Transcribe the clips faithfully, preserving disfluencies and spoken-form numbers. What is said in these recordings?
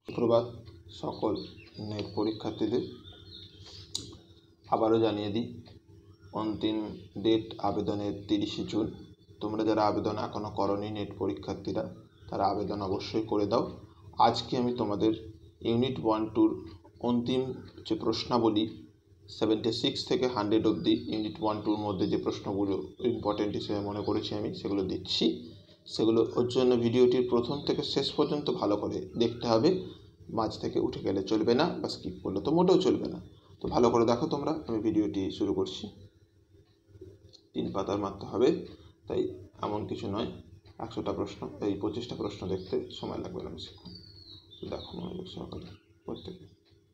সুপ্রভাত সকল নেট পরীক্ষার্থীদের। আবারও জানিয়ে দিই, অন্তিম ডেট আবেদনের তিরিশে জুন। তোমরা যারা আবেদন এখনও করোনি নেট পরীক্ষার্থীরা, তারা আবেদন অবশ্যই করে দাও। আজকে আমি তোমাদের ইউনিট ওয়ান টুর অন্তিম যে প্রশ্নাবলী সেভেন্টি সিক্স থেকে হান্ড্রেড অবধি ইউনিট ওয়ান টুর মধ্যে যে প্রশ্নগুলো ইম্পর্টেন্ট হিসেবে মনে করেছি আমি সেগুলো দিচ্ছি। সেগুলো ওর জন্য ভিডিওটির প্রথম থেকে শেষ পর্যন্ত ভালো করে দেখতে হবে। মাঝ থেকে উঠে গেলে চলবে না, বা স্কিপ করলে তো মোটেও চলবে না। তো ভালো করে দেখো তোমরা। আমি ভিডিওটি শুরু করছি। তিন পাতার মারতে হবে, তাই এমন কিছু নয়। একশোটা প্রশ্ন, এই পঁচিশটা প্রশ্ন দেখতে সময় লাগবে না বেশিক্ষণ। তো দেখো মনোযোগ সহকারে প্রত্যেকে।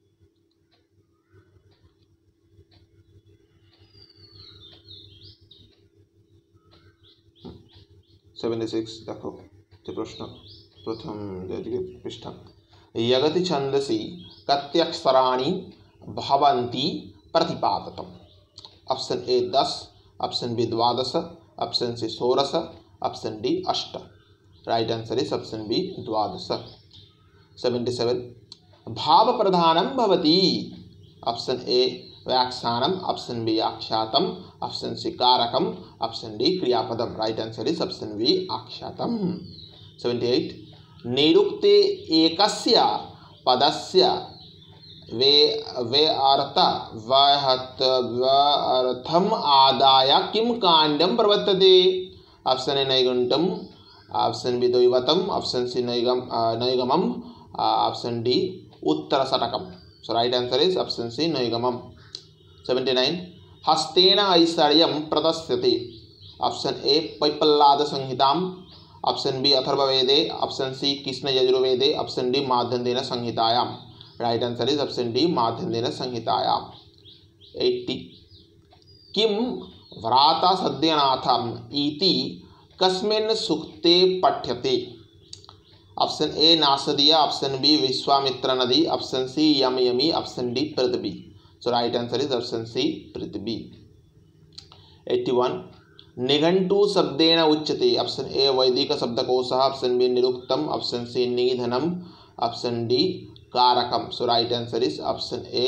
সেভেন্টি সিক্স দেখো যে প্রশ্ন, প্রথম যেদিকে পৃষ্ঠা। यगति छंदसि कत्यक्षराणि भवन्ति प्रतिपादतम्। ऑप्शन ए दस, ऑप्शन बी द्वादश, ऑप्शन सी षोडश, ऑप्शन डी अष्ट। Right answer is option B द्वादश। सेवेंटी सेवन भाव प्रधानम भवति। ऑप्शन ए व्याख्यानम, ऑप्शन बी आख्यातम, ऑप्शन सी कारकम, ऑप्शन डी क्रियापदम। Right answer is option B आख्यातम। सेवेंटी एट निरुक्ते एकस्य पदस्य वे वे अर्थ वहत अर्थम आदाय किम कांडम प्रवर्तते। ऑप्शन ए नैगुण्यम, ऑप्शन बी दैवतम, ऑप्शन सी नैगम नैगमम, ऑप्शन डी उत्तरशतकम। So right answer is option C नैगमम। सेवेंटी नाइन हस्तेन ऐश्वर्यं प्रदर्श्यते। ऑप्शन ए पैप्पलाद संहिताम, ऑप्शन बी अथर्ववेदे, ऑप्शन सी कृष्ण यजुर्वेदे, ऑप्शन डी माध्यन्देन संहितायाम। Right answer is option D माध्यन्देन संहितायाम। एट्टी किम व्राता सद्यनाथम इति कस्मिन् सूक्ते पठ्यते। ऑप्शन ए नासदीय, ऑप्शन बी विश्वामित्र नदी, option C Yama yummy, option D पृथ्वी। So right answer is option C पृथ्वी। एट्टी वन निघंटु शब्देन उच्यते। ऑप्शन ए वैदिक शब्दकोशः, ऑप्शन बी निरुक्तम, ऑप्शन सी निधनम, ऑप्शन डी कारकम। So right answer is option A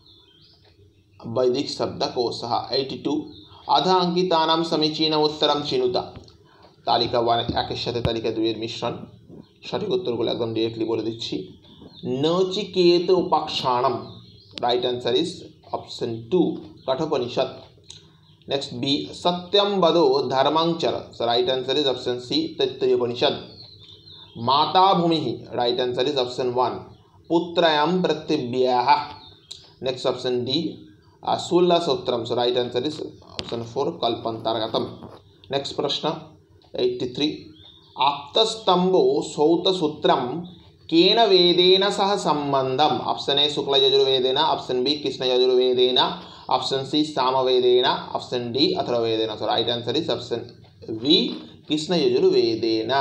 वैदिक शब्दकोशः। एट्टी टू अध अंकितानां समीचीन उत्तरम चिनुत। तालिका वन एकेर साथे तालिका दुइয়ের मिश्रण। সঠিক উত্তরগুলো একদম ডিরেক্টলি বলে দিচ্ছি। নচিকেত উপাখ্যানম। Right answer is option two Kathopanishad. Next B सत्यम वदो धर्मं चर। So right answer is option C Taittiriyopanishad. माता भूमि। Right answer is option one पुत्रयं पृथिव्याः। नेक्स्ट ऑप्शन डी शूलसूत्रम। So right answer is option four कल्पांतर्गतम। नेक्स्ट प्रश्न एट्टी थ्री आप्तस्तंभो सौतसूत्रम केन वेदेन सह संबंधम। ऑप्शन ए शुक्ल यजुर्वेदेन, ऑप्शन बी कृष्ण यजुर्वेदेन, ऑप्शन सी सामवेदेन, ऑप्शन डी अथर्ववेदेन। सो right answer is option B कृष्ण यजुर्वेदेन।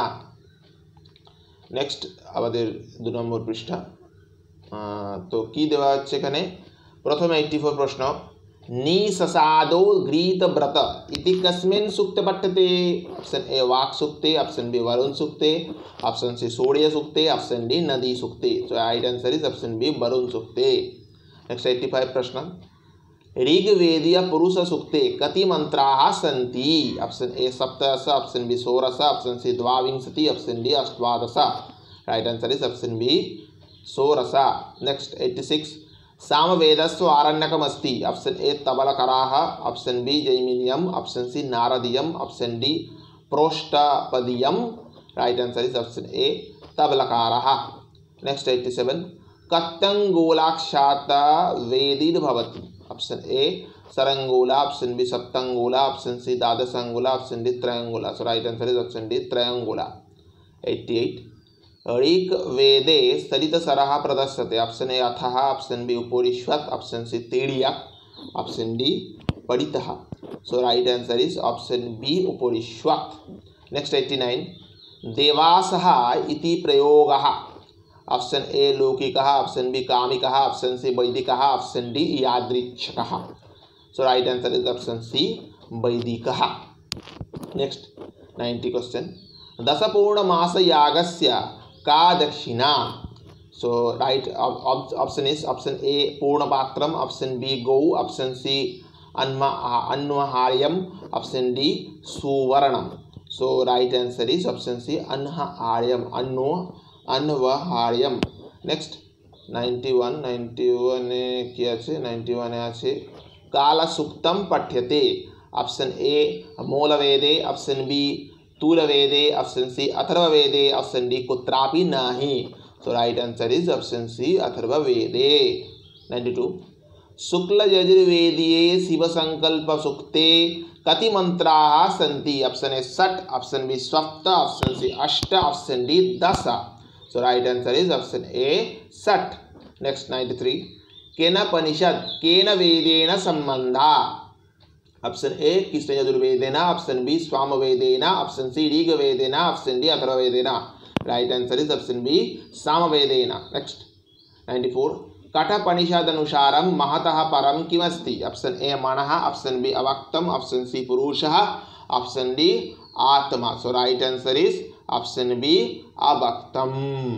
नेक्स्ट আমাদের दो নম্বর পৃষ্ঠা। তো কি দেওয়া হচ্ছে এখানে? প্রথমে এইট্টি ফোর প্রশ্ন निससादो घृतव्रत इति कस्मिन् सूक्ते पठ्यते। ऑप्शन ए वाक् सूक्ते, ऑप्शन बी वरुण सूक्ते, ऑप्शन सी सूर्य सूक्ते, ऑप्शन डी नदी सूक्ते। So right answer is option B Varuna सूक्ते। नेक्स्ट एट्टी फाइव प्रश्न ऋग्वेदीय पुरुष सूक्ते कति मंत्राः सन्ति। ऑप्शन ए सप्तदश, ऑप्शन बी षोडश, ऑप्शन सी द्वाविंशति, ऑप्शन डी अष्टादश। Right answer is option B षोडश। नेक्स्ट एट्टी सिक्स सामवेदस्व आरण्यकमस्ति। ऑप्शन ए तबलकराः, ऑप्शन बी जैमिनियम, ऑप्शन सी नारदीयम, ऑप्शन डी प्रोष्टपदीयम। Right answer is option A तबलकाराः। नेक्स्ट एट्टी सेवन कत्तंगूलाक्षात वेदिर्भवति। ऑप्शन ए सरंगूला, ऑप्शन बी सप्तंगूला, ऑप्शन सी द्वादशांगूला, ऑप्शन डी त्रयंगूला। So right answer is option D त्रयंगूला। एट्टी एट ऋग्वेदे सरितसरः प्रदर्श्यते। ऑप्शन ए अथः, ऑप्शन बी उपरिष्वत्, ऑप्शन सी तीर्यक, ऑप्शन डी परितः। So right answer is option B उपरिष्वत्। नेक्स्ट एट्टी नाइन देवासः इति प्रयोगः। ऑप्शन ए लौकिकः, ऑप्शन बी कामिकः, ऑप्शन सी वैदिकः, ऑप्शन डी यादृच्छकः। So right answer is option C वैदिकः। नेक्स्ट नाइन्टी क्वेश्चन दशपूर्णमास यागस्य का दक्षिणा। So right option is option A पूर्णपात्रम, ऑप्शन बी गौ, ऑप्शन सी अन्वहार्यम, ऑप्शन डी सुवर्णम. So right answer is option C अन्वहार्यम, अन्व अन्वहार्यम. Next ninety one ninety one कि আছে नाइन्टी वन আছে कालसूक्तम पठ्यते. ऑप्शन ए मूलवेदे, ऑप्शन बी तूलवेदे, ऑप्शन सी अथर्ववेदे, ऑप्शन डी कुत्रापि नाही. So right answer is option C अथर्ववेदे. नाइन्टी टू शुक्ल यजुर्वेदीये शिव संकल्प सूक्ते कति मंत्राः सन्ति. ऑप्शन ए षट्, ऑप्शन बी सप्त, ऑप्शन सी अष्ट, ऑप्शन डी दश. So right answer is option A षट्. नेक्स्ट नाइन्टी थ्री केनोपनिषद केन वेदेन संबंधा. ऑप्शन ए कृष्ण यजुर्वेदेन, ऑप्शन बी सामवेदेन, ऑप्शन सी ऋग्वेदेन, ऑप्शन डी अथर्ववेदेन. Right answer is option B सामवेदेन. नेक्स्ट नाइन्टी फोर कठोपनिषदनुसारं महतः परं किमस्ति. ऑप्शन ए मनः, ऑप्शन बी अव्यक्तम, ऑप्शन सी पुरुषः, ऑप्शन डी आत्मा. So right answer is option B अव्यक्तम.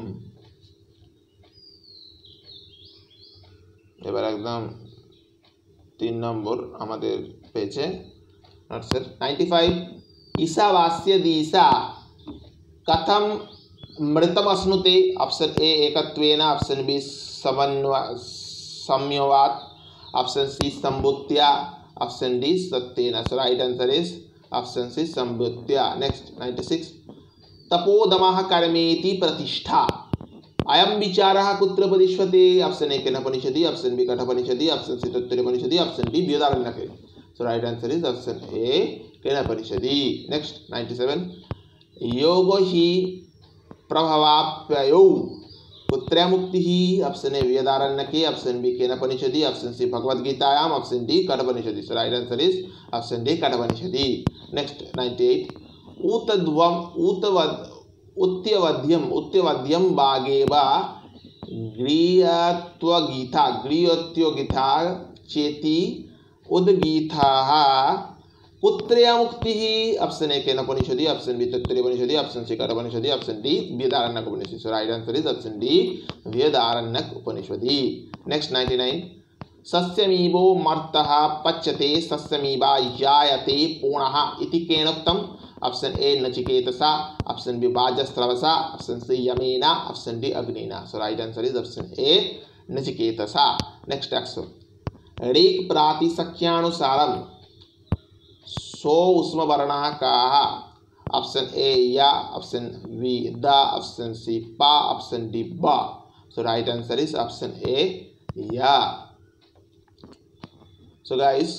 এবার একদম তিন নম্বর আমাদের পেয়েছে স্যার नाइन्टी फाइव ईशावास्य दिशा कथम मृतम अश्नुते. ऑप्शन ए एकत्वेन, ऑप्शन बी समन्वय संयोवात, ऑप्शन सी संभूत्या, ऑप्शन डी सत्येन. So right answer is option C संभूत्या. नेक्स्ट नाइन्टी सिक्स तपोदमः कर्मेति प्रतिष्ठा. अयम विचारः कुत्र उपदिश्यते. ऑप्शन ए केनोपनिषदि, ऑप्शन बी कठोपनिषदि, ऑप्शन सी तैत्तिरीयोपनिषदि, ऑप्शन डी बृहदारण्यके. So right answer is option A केनोपनिषदि. नेक्स्ट नाइन्टी सेवन योगो हि प्रभवाप्ययौ कुत्र मुक्तिः. ऑप्शन ए बृहदारण्यके, ऑप्शन बी केनोपनिषदि, ऑप्शन सी भगवद्गीतायाम, ऑप्शन डी कठोपनिषदि. So right answer is option D कठोपनिषदि. Next ninety eight ऊतध्वम ऊतवद उत्त्यवध्यम उत्त्यवध्यम बागेवा गृहत्वगीता गृहत्वगीता चेति उद्गीताः कुत्र मुक्तिः. ऑप्शन ए केनोपनिषदि, ऑप्शन बी तैत्तिरीयोपनिषदि, ऑप्शन सी कठोपनिषदि, ऑप्शन डी बृहदारण्यक उपनिषदि. So right answer is option D बृहदारण्यक उपनिषदि. नेक्स्ट नाइन्टी नाइन सस्यमीवो मर्तः पच्यते सस्यमीवा जायते पूर्णः इति केनोक्तम्. ऑप्शन ए नचिकेतसा, ऑप्शन बी वाजस्रवसा, ऑप्शन सी यमेना, ऑप्शन डी अग्निना. So right answer is option A नचिकेतसा. नेक्स्ट एक्शन ऋक् प्रातिशक्यानुसारं सो उष्म वर्णः काः. ऑप्शन ए या, ऑप्शन बी द, ऑप्शन सी पा, ऑप्शन डी बा. So right answer is option A या. सो गाइस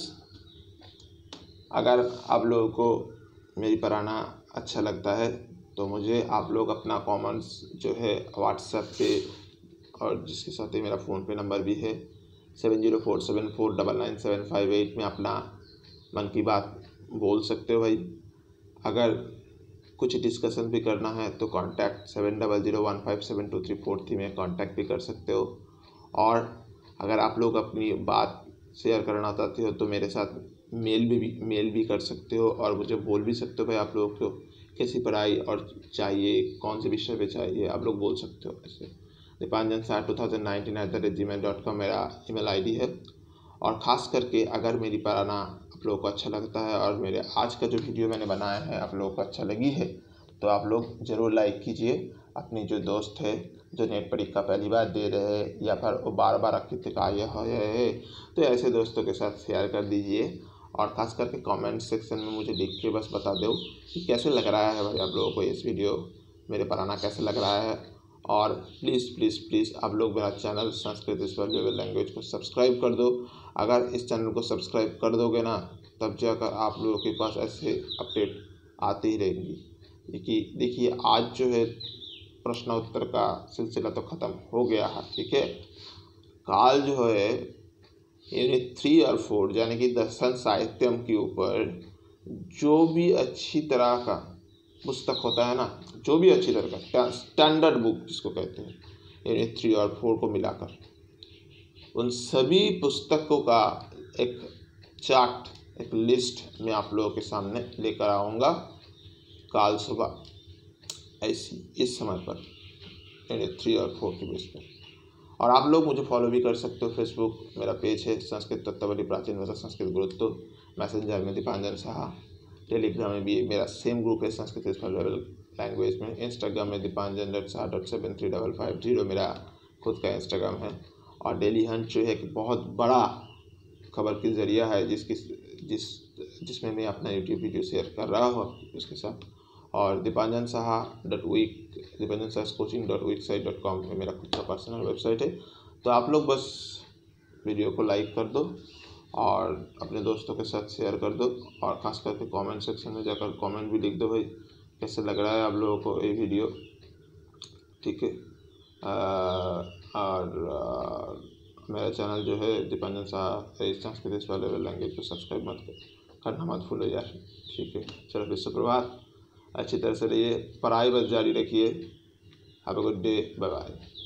अगर आप लोगों को मेरी पढ़ाना अच्छा लगता है तो मुझे आप लोग अपना कमेंट्स जो है व्हाट्सएप पे और जिसके साथ ही मेरा फ़ोन पे नंबर भी है seven zero four seven four double nine seven five eight में अपना मन की बात बोल सकते हो भाई. अगर कुछ डिस्कशन भी करना है तो contact seven double zero one five seven two three four three में कांटेक्ट भी कर सकते हो. और अगर आप लोग अपनी बात शेयर करना चाहते हो तो मेरे साथ मेल भी मेल भी कर सकते हो और मुझे बोल भी सकते हो भाई आप लोगों को कैसी पढ़ाई और चाहिए, कौन से विषय पे चाहिए, आप लोग बोल सकते हो. ऐसे दीपांजन साठ two thousand nineteen at the rate Gmail dot com मेरा ईमेल आईडी है. और ख़ास करके अगर मेरी पढ़ाना आप लोगों को अच्छा लगता है और मेरे आज का जो वीडियो मैंने बनाया है आप लोगों को अच्छा लगी है तो आप लोग ज़रूर लाइक कीजिए. अपनी जो दोस्त है जो नेट परीक्षा पहली बार दे रहे हैं या फिर वो बार बार अकृतिक आए है तो ऐसे दोस्तों के साथ शेयर कर दीजिए. और ख़ास करके कमेंट सेक्शन में मुझे लिख के बस बता दो कि कैसे लग रहा है भाई आप लोगों को इस वीडियो मेरे पढ़ाना कैसे लग रहा है. और प्लीज़ प्लीज़ प्लीज़ आप लोग मेरा चैनल संस्कृत इस वैल्यूएबल लैंग्वेज को सब्सक्राइब कर दो. अगर इस चैनल को सब्सक्राइब कर दोगे ना तब जाकर आप लोगों के पास ऐसे अपडेट आती ही रहेंगी. देखिए देखिए आज जो है प्रश्न उत्तर का सिलसिला तो ख़त्म हो गया है. ठीक है, काल जो है यूनिट थ्री और फोर यानी कि दर्शन साहित्यम के ऊपर जो भी अच्छी तरह का पुस्तक होता है ना, जो भी अच्छी तरह का स्टैंडर्ड बुक जिसको कहते हैं यूनिट थ्री और फोर को मिलाकर उन सभी पुस्तकों का एक चार्ट, एक लिस्ट मैं आप लोगों के सामने लेकर आऊँगा काल सुबह ऐसी इस समय पर. यूनिट थ्री और फोर के बेस पे। और आप लोग मुझे फॉलो भी कर सकते हो। फेसबुक मेरा पेज है संस्कृत तत्वली प्राचीन भाषा संस्कृत गुरुत्व, मैसेंजर में दीपांजन साहा, टेलीग्राम में भी मेरा सेम ग्रुप है संस्कृत इस लेवल लैंग्वेज में, इंस्टाग्राम में Dipanjan dot Saha dot seven three double five zero मेरा खुद का इंस्टाग्राम है। और डेली हंट जो है कि बहुत बड़ा खबर की ज़रिया है जिसकी जिस जिसमें मैं अपना यूट्यूब वीडियो शेयर कर रहा हूँ उसके साथ। और Dipanjan Saha dot week Dipanjan Saha coaching dot week site dot com में मेरा खुद का पर्सनल वेबसाइट है। तो आप लोग बस वीडियो को लाइक कर दो और अपने दोस्तों के साथ शेयर कर दो, और ख़ास करके कमेंट सेक्शन में जाकर कमेंट भी लिख दो भाई कैसे लग रहा है आप लोगों को ये वीडियो, ठीक है। और आ, मेरा चैनल जो है दीपांजन साहा संस्कृत लेवल लैंग्वेज को सब्सक्राइब मत करना मत भूलो यार, ठीक है। चलो फिर सुप्रभात, अच्छी तरह से रहिए, पढ़ाई बस जारी रखिए। Have a good day, bye bye.